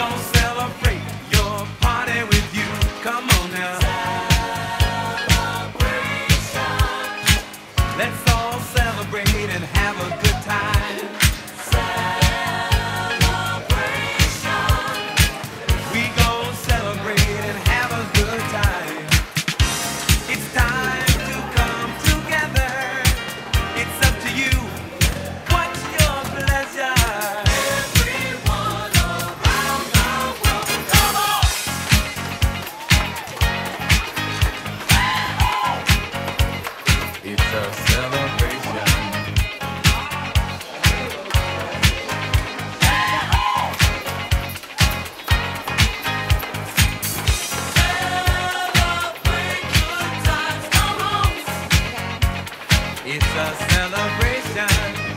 gon' celebrate your party with you. Come on now. Celebration. Let's all celebrate and have a good time. Celebration. We gon' celebrate and have a good time. It's time to come together. It's up to you. What's your pleasure? Everyone around the world, come on! It's a celebration. Celebrate good times, come on! It's a celebration.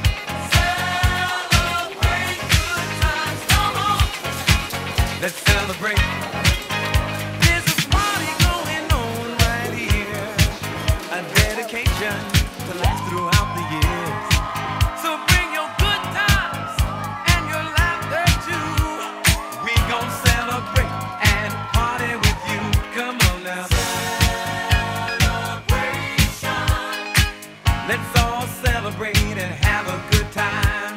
Celebrate good times, come on! Let's celebrate. There's a party going on right here. A dedication to last throughout the years. So bring your good times and your laughter too. We gon' celebrate and party with you. Come on now. Celebration. Let's all celebrate and have a good time.